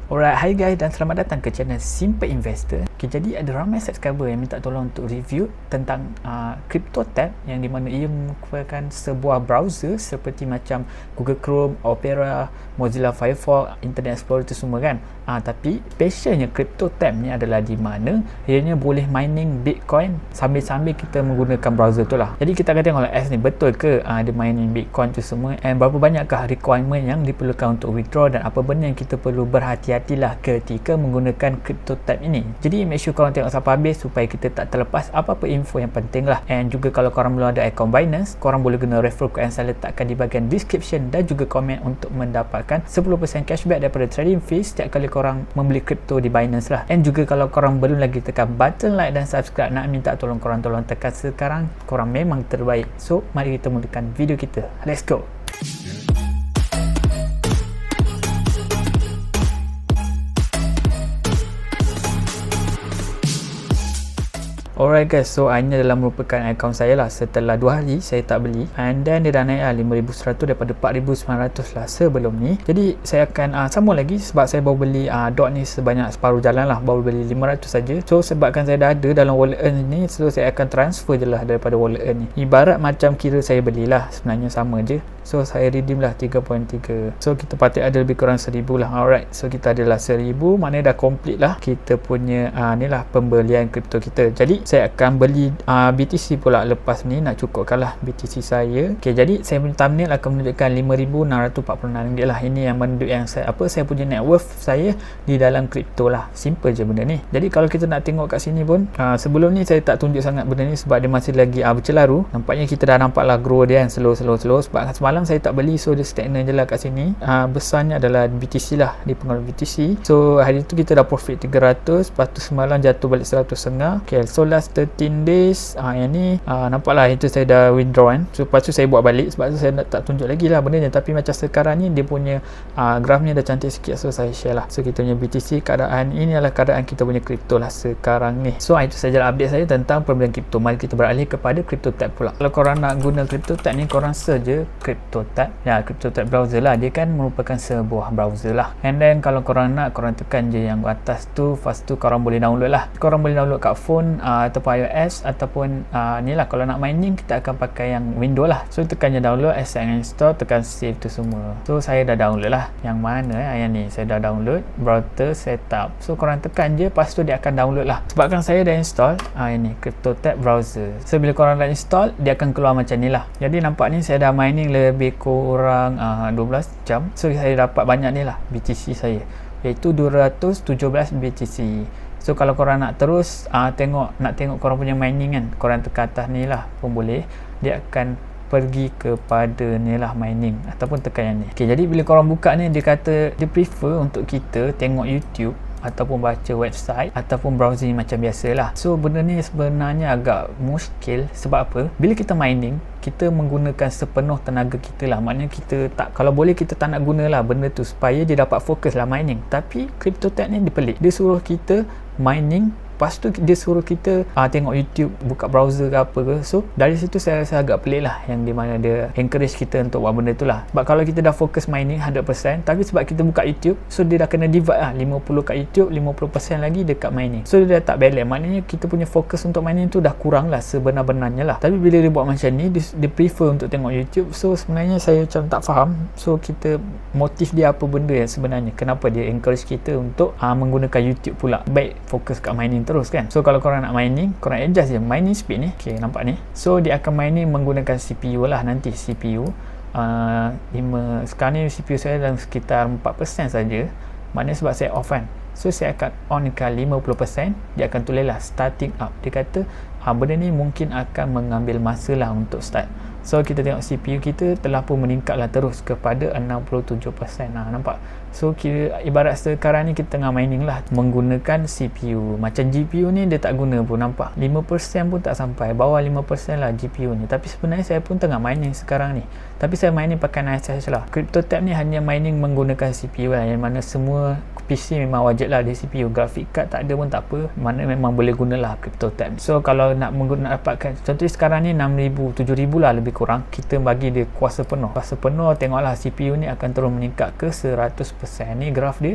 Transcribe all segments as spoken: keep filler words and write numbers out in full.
Alright, hi guys dan selamat datang ke channel Simple Investor. Okay, jadi ada ramai subscriber yang minta tolong untuk review tentang uh, CryptoTab, yang di mana ia merupakan sebuah browser seperti macam Google Chrome, Opera, Mozilla Firefox, Internet Explorer tu semua kan. Uh, tapi specialnya CryptoTab ni adalah di mana ianya boleh mining Bitcoin sambil-sambil kita menggunakan browser tu lah. Jadi kita akan tengok lah S ni betul ke uh, dia mining Bitcoin tu semua, and berapa banyakkah requirement yang diperlukan untuk withdraw, dan apa benda yang kita perlu berhati-hatilah ketika menggunakan CryptoTab ini. Jadi make sure korang tengok sampai habis supaya kita tak terlepas apa-apa info yang penting lah. And juga kalau korang belum ada account Binance, korang boleh guna referral code yang saya letakkan di bahagian description dan juga komen untuk mendapatkan sepuluh peratus cashback daripada trading fees setiap kali korang membeli crypto di Binance lah. And juga kalau korang belum lagi tekan button like dan subscribe, nak minta tolong korang tolong tekan sekarang. Korang memang terbaik. So mari kita mulakan video kita. Let's go. Alright guys, so ini adalah merupakan akaun saya lah setelah dua hari saya tak beli, and then dia dah naik lah lima ribu seratus daripada empat ribu sembilan ratus lah sebelum ni. Jadi saya akan uh, sambung lagi sebab saya baru beli uh, dot ni sebanyak separuh jalan lah, baru beli lima ratus saja. So sebabkan saya dah ada dalam wallet earn ni, so saya akan transfer je lah daripada wallet earn ni. Ibarat macam kira saya belilah, sebenarnya sama je. So saya redeem lah tiga perpuluhan tiga. So kita patut ada lebih kurang seribu lah. Alright, so kita adalah seribu, maknanya dah complete lah kita punya uh, ni lah pembelian kripto kita. Jadi saya akan beli uh, B T C pula lepas ni, nak cukupkan lah B T C saya. Okay, jadi saya punya thumbnail akan menunjukkan lima ribu enam ratus empat puluh enam ringgit lah. Ini yang menunjuk yang saya apa saya punya net worth saya di dalam kripto lah. Simple je benda ni. Jadi kalau kita nak tengok kat sini pun, uh, sebelum ni saya tak tunjuk sangat benda ni sebab dia masih lagi uh, bercelaru. Nampaknya kita dah nampak lah grow dia kan, slow slow slow. Sebab semalam saya tak beli, so dia stagnan je lah kat sini. Uh, besarnya adalah B T C lah, di pengaruh B T C. So hari tu kita dah profit tiga ratus, lepas tu semalam jatuh balik seratus setengah. Okay, so last thirteen days uh, yang ni uh, nampak lah itu saya dah withdraw kan. So lepas tu saya buat balik, sebab tu saya nak, tak tunjuk lagi lah benda ni. Tapi macam sekarang ni dia punya uh, graf ni dah cantik sikit, so saya share lah. So kita punya B T C, keadaan ini adalah keadaan kita punya kripto lah sekarang ni. So itu saja lah update saya tentang pembelian kripto. Mari kita beralih kepada CryptoTab pula. Kalau korang nak guna CryptoTab ni, korang search je CryptoTab ya, CryptoTab browser lah. Dia kan merupakan sebuah browser lah. And then kalau korang nak, korang tekan je yang atas tu, lepas tu korang boleh download lah. Korang boleh download kat phone uh, ataupun iOS, ataupun uh, ni lah kalau nak mining kita akan pakai yang Windows lah. So tekan je download, accept and install, tekan save tu semua. So saya dah download lah. Yang mana eh, yang ni saya dah download, browser setup. So korang tekan je, lepas tu dia akan download lah. Sebabkan saya dah install uh, ini CryptoTab browser. So bila korang dah install, dia akan keluar macam ni lah. Jadi nampak ni saya dah mining lebih kurang uh, dua belas jam. So saya dapat banyak ni lah B T C saya, iaitu dua ratus tujuh belas B T C. So kalau korang nak terus uh, tengok, nak tengok korang punya mining kan, korang tekan atas ni lah pun boleh. Dia akan pergi kepada ni lah mining, ataupun tekan yang ni. Okay, jadi bila korang buka ni, dia kata dia prefer untuk kita tengok YouTube ataupun baca website ataupun browsing macam biasa lah. So benda ni sebenarnya agak muskil. Sebab apa? Bila kita mining, kita menggunakan sepenuh tenaga kita lah. Maknanya kita tak, kalau boleh kita tak nak guna lah benda tu supaya dia dapat fokus lah mining. Tapi CryptoTab ni dia pelik, dia suruh kita mining, lepas tu dia suruh kita uh, tengok YouTube, buka browser ke apa ke. So dari situ saya rasa agak pelik lah, yang di mana dia encourage kita untuk buat benda tu lah. Sebab kalau kita dah fokus mining one hundred percent, tapi sebab kita buka YouTube, so dia dah kena divide lah, lima puluh kat YouTube, lima puluh persen lagi dekat mining. So dia dah tak balance, maknanya kita punya fokus untuk mining tu dah kurang lah sebenar-benarnya lah. Tapi bila dia buat macam ni, dia, dia prefer untuk tengok YouTube. So sebenarnya saya macam tak faham. So kita, motif dia apa benda yang sebenarnya, kenapa dia encourage kita untuk uh, menggunakan YouTube pula, baik fokus kat mining terus kan. So kalau korang nak mining, korang adjust je mining speed ni. Okay, nampak ni. So dia akan mining menggunakan C P U lah nanti. C P U uh, lima, sekarang ni C P U saya dalam sekitar empat persen saja. Maknanya sebab saya off kan. So saya akan on ke lima puluh persen. Dia akan tulis lah starting up. Dia kata uh, benda ni mungkin akan mengambil masa lah untuk start. So kita tengok C P U kita telah pun meningkatlah terus kepada enam puluh tujuh persen. Nah, nampak? So kira ibarat sekarang ni kita tengah mining lah menggunakan C P U. Macam G P U ni dia tak guna pun, nampak? lima persen pun tak sampai, bawah lima persen lah G P U ni. Tapi sebenarnya saya pun tengah mining sekarang ni. Tapi saya mining pakai Nice Hash lah. CryptoTab ni hanya mining menggunakan C P U lah, yang mana semua P C memang wajib lah ada C P U. Graphic card tak ada pun tak apa, mana memang boleh gunalah CryptoTab. So kalau nak menggunakan, dapatkan, contohnya sekarang ni enam ribu, tujuh ribu lah lebih kurang, kita bagi dia kuasa penuh. Kuasa penuh, tengoklah C P U ni akan terus meningkat ke seratus persen. Ni graf dia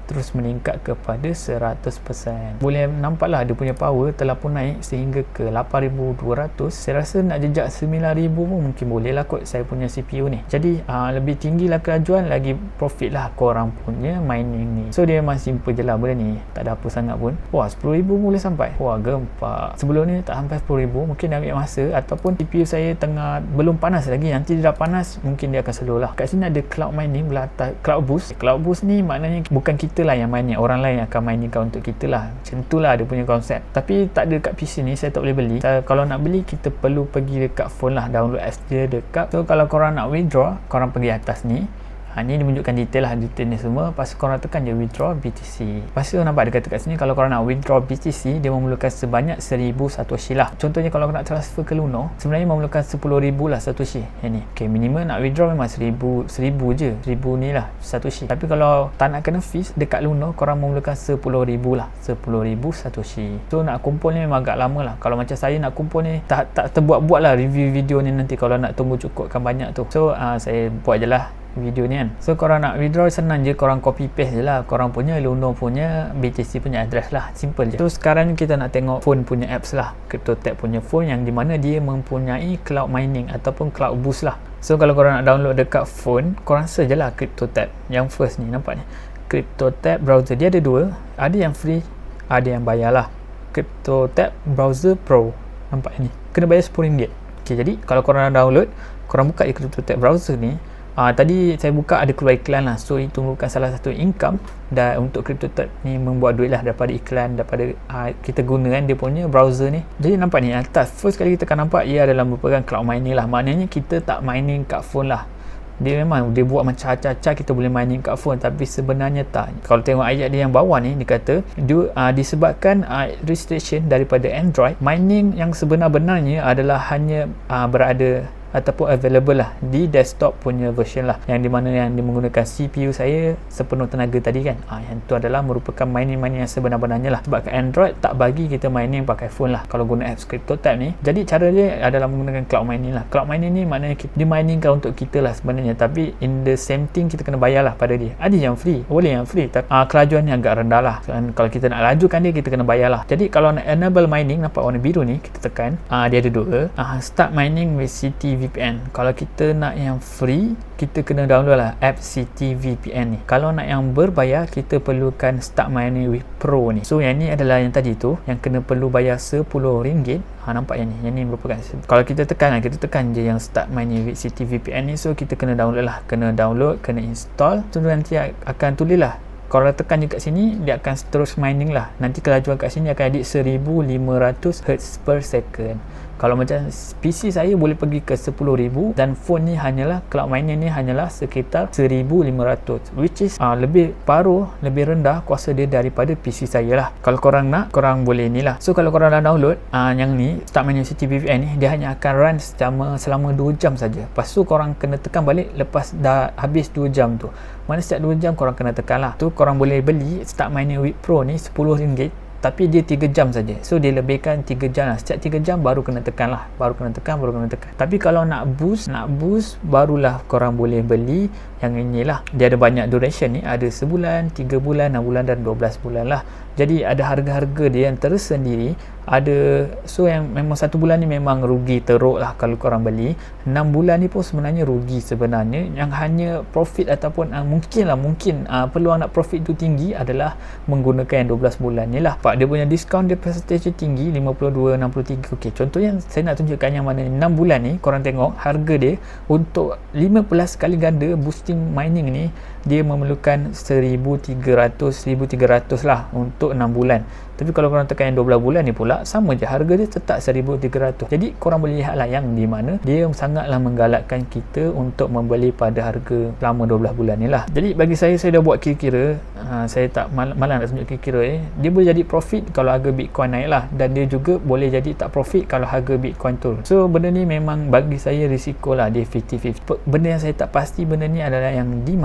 terus meningkat kepada seratus peratus. Boleh nampaklah dia punya power telah pun naik sehingga ke lapan ribu dua ratus. Saya rasa nak jejak sembilan ribu pun mungkin boleh lah kot saya punya C P U ni. Jadi aa, lebih tinggi lah kelajuan, lagi profit lah korang punya mining ni. So dia memang simple je lah benda ni, tak ada apa sangat pun. Wah, sepuluh ribu boleh sampai. Wah, gempak. Sebelum ni tak sampai sepuluh ribu, mungkin dia ambil masa, ataupun C P U saya tengah belum panas lagi. Nanti dia dah panas, mungkin dia akan slow lah. Kat sini ada cloud mining belah atas, cloud boost. Cloud boost ni maknanya bukan kita lah yang mining, orang lain yang akan mining kau untuk kita lah. Macam tu lah dia punya konsep. Tapi tak ada kat P C ni, saya tak boleh beli. Saya, kalau nak beli, kita perlu pergi dekat phone lah, download apps dia dekat. So kalau korang nak withdraw, korang pergi atas ni. Ha, ni dia menunjukkan detail lah, detail ni semua. Lepas korang tekan je withdraw B T C. Lepas tu nampak dia kata kat sini, kalau korang nak withdraw B T C, dia memerlukan sebanyak seribu satoshi lah. Contohnya kalau korang nak transfer ke Luno, sebenarnya memerlukan sepuluh ribu lah satoshi. Yang ni. Okay, minimum nak withdraw memang seribu, seribu je. seribu ni lah satoshi. Tapi kalau tak nak kena fees dekat Luno, korang memerlukan sepuluh ribu lah. sepuluh ribu satoshi. So nak kumpul ni memang agak lama lah. Kalau macam saya nak kumpul ni, tak, tak terbuat-buat lah review video ni nanti kalau nak tunggu cukupkan banyak tu. So uh, saya buat je lah video ni kan. So korang nak withdraw senang je, korang copy paste je lah korang punya Luno punya B T C punya address lah, simple je. So sekarang kita nak tengok phone punya apps lah, CryptoTab punya phone yang dimana dia mempunyai cloud mining ataupun cloud boost lah. So kalau korang nak download dekat phone, korang search je lah CryptoTab yang first ni, nampak ni CryptoTab browser. Dia ada dua, ada yang free, ada yang bayar lah. CryptoTab browser pro, nampak ni kena bayar sepuluh ringgit. Okay, jadi kalau korang nak download, korang buka je CryptoTab browser ni. Uh, tadi saya buka ada keluar iklan lah, so itu merupakan salah satu income dan untuk CryptoTab ni membuat duit lah daripada iklan, daripada uh, kita gunakan dia punya browser ni. Jadi nampak ni atas, first kali kita akan nampak ia adalah merupakan cloud mining lah, maknanya kita tak mining kat phone lah. Dia memang dia buat macam acak-acak kita boleh mining kat phone, tapi sebenarnya tak. Kalau tengok ayat dia yang bawah ni, dia kata dia, uh, disebabkan uh, restriction daripada Android, mining yang sebenar-benarnya adalah hanya uh, berada ataupun available lah di desktop punya version lah, yang dimana yang dia menggunakan C P U saya sepenuh tenaga tadi kan. Ah, yang tu adalah merupakan mining-mining yang sebenar-benarnya lah, sebab kat Android tak bagi kita mining pakai phone lah kalau guna apps CryptoTab ni. Jadi cara dia adalah menggunakan cloud mining lah. Cloud mining ni maknanya kita, dia miningkan untuk kita lah sebenarnya, tapi in the same thing kita kena bayar lah pada dia. Ada yang free, boleh yang free, tapi ah, kelajuan ni agak rendah lah. Dan kalau kita nak lajukan dia, kita kena bayar lah. Jadi kalau nak enable mining, nampak warna biru ni, kita tekan, ah, dia ada dua, ah, start mining with C T V P N. Kalau kita nak yang free, kita kena download lah app C T V P N ni. Kalau nak yang berbayar, kita perlukan start mining with Pro ni. So yang ni adalah yang tadi tu, yang kena perlu bayar sepuluh ringgit. Ha, nampak yang ni, yang ni merupakan, kalau kita tekan, kita tekan je yang start mining with C T V P N ni. So kita kena download lah, kena download, kena install. So nanti akan tulis lah, kalau tekan je kat sini, dia akan terus mining lah. Nanti kelajuan kat sini akan adik seribu lima ratus hertz per second. Kalau macam P C saya boleh pergi ke sepuluh ribu, dan phone ni hanyalah, cloud mining ni hanyalah sekitar seribu lima ratus, which is uh, lebih paruh, lebih rendah kuasa dia daripada P C saya lah. Kalau korang nak, korang boleh ni lah. So kalau korang dah download uh, yang ni, start mining C T V P N ni, dia hanya akan run selama, selama dua jam saja. Lepas tu korang kena tekan balik lepas dah habis dua jam tu. Mana setiap dua jam korang kena tekan lah. Tu korang boleh beli start mining with Pro ni sepuluh ringgit, tapi dia tiga jam saja. So dia lebihkan tiga jam lah. Setiap tiga jam baru kena tekan lah. Baru kena tekan, baru kena tekan. Tapi kalau nak boost, nak boost barulah korang boleh beli yang inilah. Dia ada banyak duration ni. Ada sebulan, tiga bulan, enam bulan dan dua belas bulan lah. Jadi ada harga-harga dia yang tersendiri. Ada, so yang memang satu bulan ni memang rugi teruk lah kalau korang beli. Enam bulan ni pun sebenarnya rugi sebenarnya. Yang hanya profit ataupun uh, mungkin lah, mungkin uh, peluang nak profit tu tinggi adalah menggunakan yang dua belas bulan ni lah. Pak, dia punya diskaun dia percentage tinggi, lima puluh dua, enam puluh tiga. Ok, contohnya saya nak tunjukkan yang mana enam bulan ni. Korang tengok harga dia untuk lima belas kali ganda boosting mining ni, dia memerlukan seribu tiga ratus, seribu tiga ratus lah untuk enam bulan. Tapi kalau korang tekan yang dua belas bulan ni pula, sama je, harga dia tetap seribu tiga ratus. Jadi korang boleh lihat lah yang di mana dia sangatlah menggalakkan kita untuk membeli pada harga selama dua belas bulan ni lah. Jadi bagi saya, saya dah buat kira-kira, uh, saya tak mal malas nak tunjuk kira-kira eh. Dia boleh jadi profit kalau harga Bitcoin naik lah, dan dia juga boleh jadi tak profit kalau harga Bitcoin turun. So benda ni memang bagi saya risiko lah, dia fifty fifty. Benda yang saya tak pasti benda ni adalah yang di mana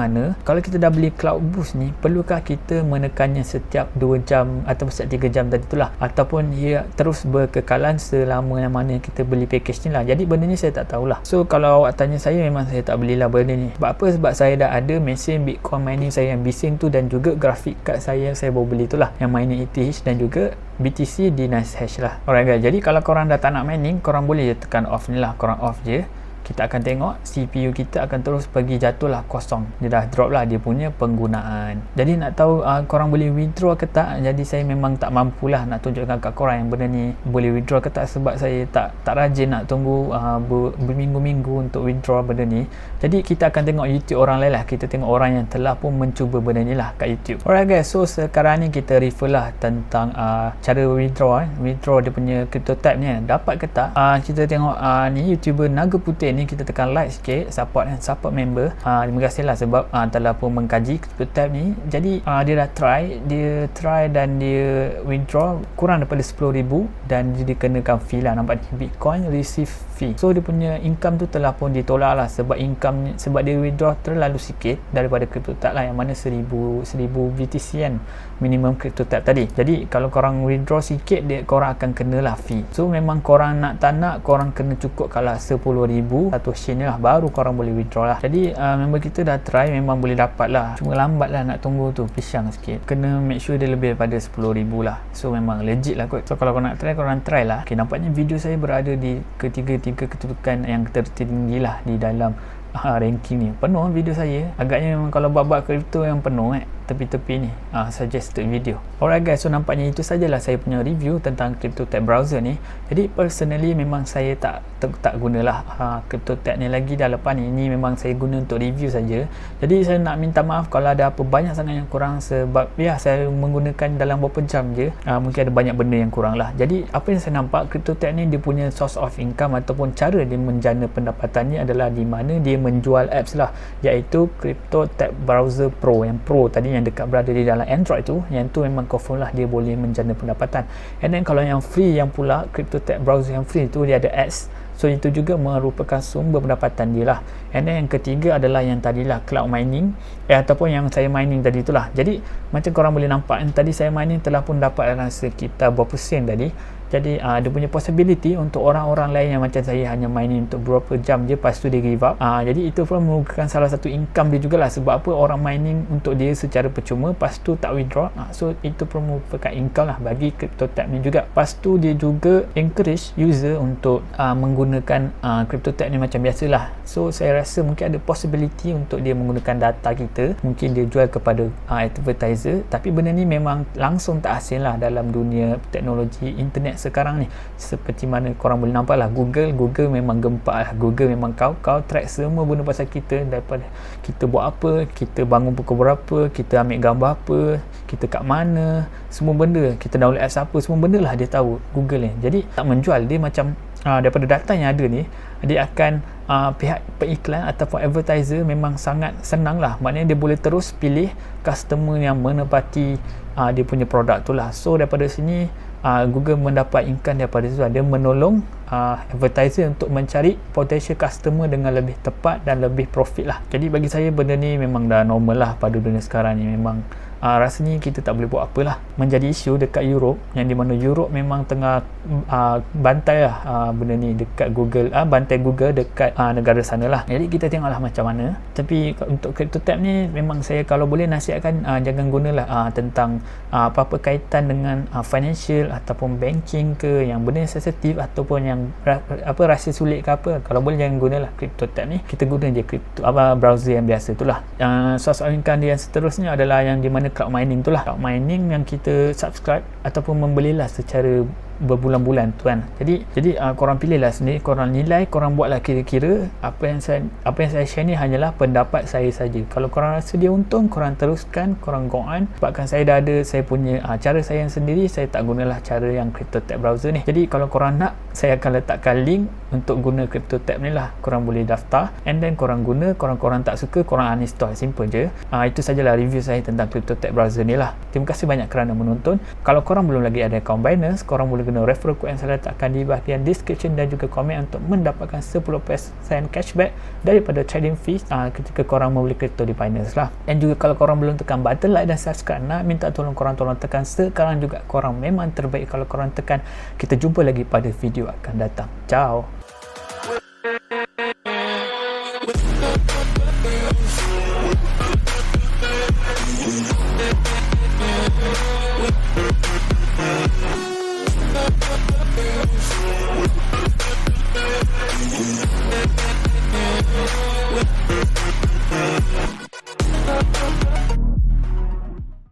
kalau kita dah beli Cloud Boost ni, perlukah kita menekannya setiap dua jam atau setiap tiga jam tadi itulah, ataupun ia terus berkekalan selama yang mana kita beli package ni lah. Jadi benda ni saya tak tahulah. So kalau awak tanya saya, memang saya tak belilah benda ni. Sebab apa? Sebab saya dah ada mesin Bitcoin mining saya yang bising tu, dan juga grafik card saya yang saya baru beli tu lah, yang mining E T H dan juga B T C di NiceHash lah. Alright guys, jadi kalau korang dah tak nak mining, korang boleh je tekan off ni lah, korang off je. Kita akan tengok C P U kita akan terus pergi jatuh lah kosong. Dia dah drop lah dia punya penggunaan. Jadi nak tahu uh, korang boleh withdraw ke tak? Jadi saya memang tak mampulah nak tunjukkan kat korang yang benda ni boleh withdraw ke tak, sebab saya tak tak rajin nak tunggu uh, ber, berminggu-minggu untuk withdraw benda ni. Jadi kita akan tengok YouTube orang lain lah. Kita tengok orang yang telah pun mencuba benda ni lah kat YouTube. Alright guys, so sekarang ni kita refer lah tentang uh, cara withdraw eh. Withdraw dia punya CryptoTab ni eh. Dapat ke tak? Uh, kita tengok uh, ni YouTuber Naga Putih ni, kita tekan like sikit, support dan support member. uh, terima kasih lah sebab uh, telah pun mengkaji CryptoTab ni. Jadi uh, dia dah try dia try dan dia withdraw kurang daripada sepuluh ribu dan dia dikenakan fee lah. Nampak ni, Bitcoin receive fee. So dia punya income tu telah pun ditolak lah, sebab income sebab dia withdraw terlalu sikit daripada CryptoTab lah, yang mana seribu B T C kan minimum CryptoTab tadi. Jadi kalau korang withdraw sikit, dia korang akan kena lah fee. So memang korang nak tak nak, korang kena cukup kalau sepuluh ribu satu share ni lah, baru korang boleh withdraw lah. Jadi uh, member kita dah try, memang boleh dapat lah, cuma lambat lah nak tunggu tu, pisang sikit. Kena make sure dia lebih daripada sepuluh ribu lah. So memang legit lah kot. So kalau korang nak try, korang try lah. Okay, nampaknya video saya berada di ketiga-tiga kedudukan yang tertinggi lah di dalam uh, ranking ni. Penuh video saya. Agaknya memang kalau buat-buat kripto yang penuh eh, tepi-tepi ni uh, suggested video. Alright guys, so nampaknya itu sajalah saya punya review tentang CryptoTab browser ni. Jadi personally memang saya tak tak, tak gunalah uh, CryptoTab ni lagi dah lepas ni. Ini memang saya guna untuk review saja. Jadi saya nak minta maaf kalau ada apa banyak sangat yang kurang, sebab ya saya menggunakan dalam beberapa jam je. Uh, mungkin ada banyak benda yang kurang lah. Jadi apa yang saya nampak, CryptoTab ni dia punya source of income ataupun cara dia menjana pendapatannya adalah di mana dia menjual apps lah, iaitu CryptoTab Browser Pro. Yang Pro tadi yang dekat berada di dalam Android tu, yang tu memang confirm lah dia boleh menjana pendapatan. And then kalau yang free yang pula, CryptoTab browser yang free tu dia ada ads, so itu juga merupakan sumber pendapatan dia lah. And then yang ketiga adalah yang tadilah cloud mining eh, ataupun yang saya mining tadi itulah. Jadi macam korang boleh nampak, yang tadi saya mining telah pun dapat dalam sekitar berapa sen tadi. Jadi uh, dia punya possibility untuk orang-orang lain yang macam saya hanya mining untuk beberapa jam je, lepas tu dia give up. Uh, jadi itu pun merupakan salah satu income dia jugalah. Sebab apa, orang mining untuk dia secara percuma, lepas tu tak withdraw. Uh, so itu pun merupakan income lah bagi CryptoTab ni juga. Lepas tu dia juga encourage user untuk uh, menggunakan uh, CryptoTab ni macam biasalah. So saya rasa mungkin ada possibility untuk dia menggunakan data kita, mungkin dia jual kepada uh, advertiser. Tapi benda ni memang langsung tak asing lah dalam dunia teknologi internet sekarang ni. Seperti mana korang boleh nampak lah, Google Google memang gempak lah. Google memang kau kau track semua benda pasal kita, daripada kita buat apa, kita bangun pukul berapa, kita ambil gambar apa, kita kat mana, semua benda, kita download apps apa, semua benda lah dia tahu Google ni. Jadi tak menjual, dia macam uh, daripada data yang ada ni, dia akan uh, pihak pengiklan ataupun advertiser memang sangat senang lah. Maknanya dia boleh terus pilih customer yang menepati uh, dia punya produk tu lah. So daripada sini Uh, Google mendapat income daripada situ. Dia menolong uh, advertiser untuk mencari potential customer dengan lebih tepat dan lebih profit lah. Jadi bagi saya benda ni memang dah normal lah pada dunia sekarang ni. Memang uh, rasanya kita tak boleh buat apalah. Menjadi isu dekat Europe, yang di mana Europe memang tengah uh, bantai lah uh, benda ni dekat Google, uh, bantai Google dekat uh, negara sana lah. Jadi kita tengoklah macam mana. Tapi untuk CryptoTab ni memang saya kalau boleh nasihatkan uh, jangan gunalah uh, tentang uh, apa-apa kaitan dengan uh, financial ataupun banking ke, yang benda yang sensitif ataupun yang apa rahsia sulit ke apa. Kalau boleh jangan gunalah CryptoTab ni. Kita guna je crypto apa browser yang biasa itulah. Uh, source of income dia yang seterusnya adalah yang di mana cloud mining itulah. Cloud mining yang kita subscribe ataupun membelilah secara berbulan-bulan tu kan. Jadi jadi uh, korang pilihlah sendiri, korang nilai, korang buatlah kira-kira. Apa yang saya apa yang saya share ni hanyalah pendapat saya saja. Kalau korang rasa dia untung, korang teruskan, korang go on. Sebabkan saya dah ada saya punya uh, cara saya yang sendiri, saya tak gunalah cara yang CryptoTab browser ni. Jadi kalau korang nak, saya akan letakkan link untuk guna CryptoTab ni lah. Korang boleh daftar and then korang guna. Korang-korang tak suka, korang uninstall, simple je. Uh, itu sajalah review saya tentang CryptoTab browser ni lah. Terima kasih banyak kerana menonton. Kalau korang belum lagi ada akaun Binance, korang boleh guna referral code yang saya letakkan di bahagian description dan juga komen untuk mendapatkan sepuluh peratus cashback daripada trading fees uh, ketika korang membeli kripto di Binance lah. Dan juga kalau korang belum tekan button like dan subscribe, nak minta tolong korang tolong tekan sekarang juga. Korang memang terbaik kalau korang tekan. Kita jumpa lagi pada video akan datang. Ciao.